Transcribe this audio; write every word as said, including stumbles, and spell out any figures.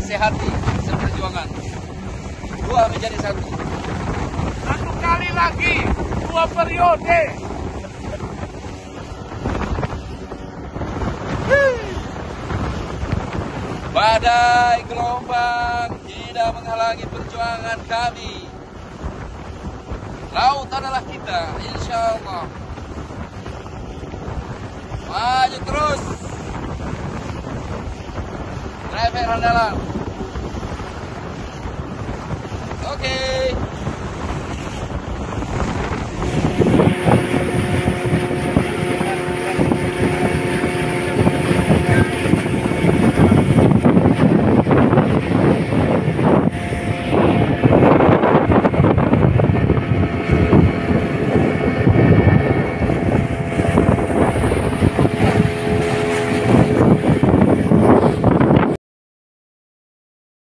nasihati seperjuangan. Dua menjadi satu. Satu kali lagi, dua periode. Badai gelombang tidak menghalangi perjuangan kami. Laut adalah kita, insya Allah. Maju terus. Driver andalan. Oke.